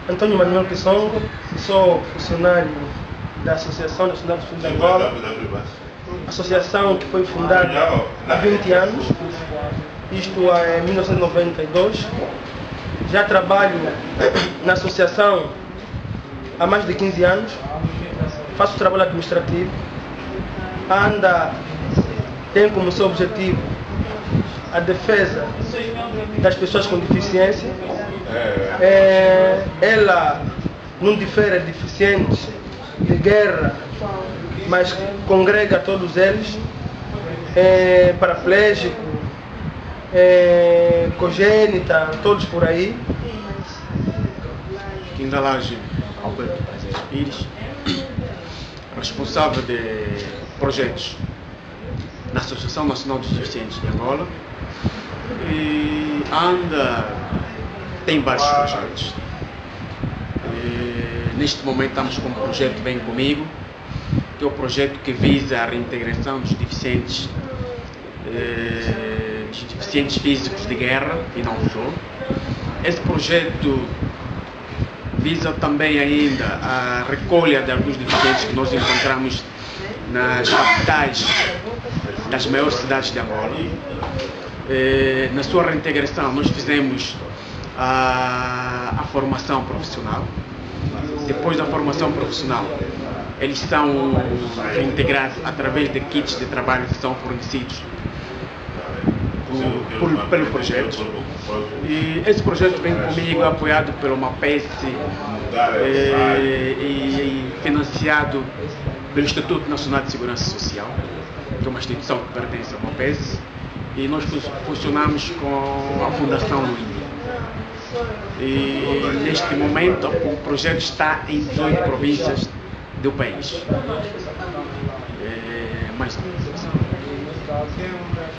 Antônio Manuel Kisongo, sou funcionário da Associação Nacional de Estudos de Angola, associação que foi fundada há 20 anos, isto em 1992. Já trabalho na associação há mais de 15 anos, faço trabalho administrativo, tem como seu objetivo a defesa das pessoas com deficiência. Ela não difere de deficientes de guerra, mas congrega todos eles, paraplégico, congênita, todos por aí. Quindalage Alberto Prazeres Pires, responsável de projetos na Associação Nacional dos Deficientes de Angola, e tem vários projetos. Neste momento estamos com um projeto Vem Comigo, que é o projeto que visa a reintegração dos deficientes físicos de guerra e não só. Esse projeto visa também ainda a recolha de alguns deficientes que nós encontramos nas capitais das maiores cidades de Angola. Na sua reintegração nós fizemos a formação profissional. Depois da formação profissional, eles são reintegrados através de kits de trabalho que são fornecidos pelo projeto. E esse projeto Vem Comigo, apoiado pelo MAPES e financiado pelo Instituto Nacional de Segurança Social, que é uma instituição que pertence ao MAPES, e nós funcionamos com a Fundação Luísa. E neste momento o projeto está em 18 províncias do país. Mais ou menos.